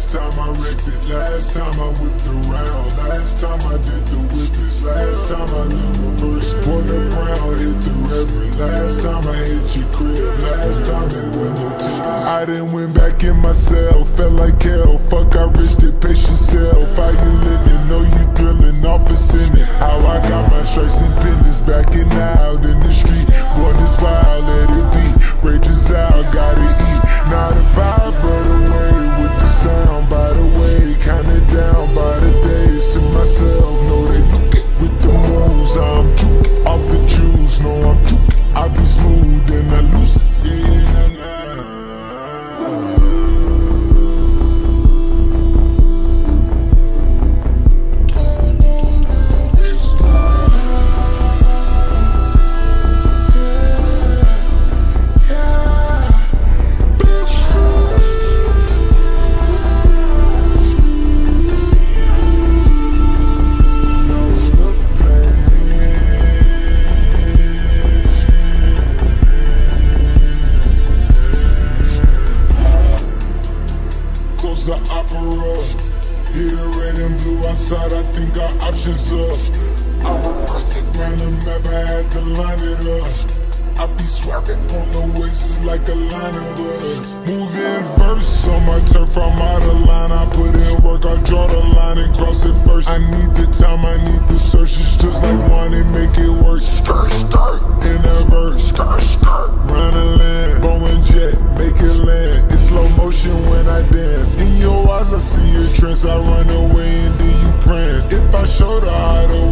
Last time I wrecked it, last time I whipped around, last time I did the whippets, last time I did reverse. Spoiler Brown hit the reverend, last time I hit your crib, last time it went no tennis. I done went back in my cell, felt like hell, fuck I risked it, pace yourself. How you living, know you thrilling, office in it. How I got my stripes and pendants, back and out in the street, born this wild, let it be. Rages out, gotta eat, not a vibe but away with the sound. By the way, kinda down by the days to myself, know they look it with the moves. I'm juke off the juice, no I'm juke, I be smooth and I lose it. The opera, here red and blue outside, I think our options up. I'm a rocket round the map, I had to line it up. I be swerving on the waves, it's like a line of us. Moving verse on my turf, I'm out of line. I put in work, I draw the line and cross it first. I need the time, I need the search, it's just like one and make it work. Skirt, skirt, in a verse, skirt, skirt, run a land, Boeing jet, make it land. It's slow motion when I dance. In your eyes I see your trance, I run away and then you prance. If I showed her how to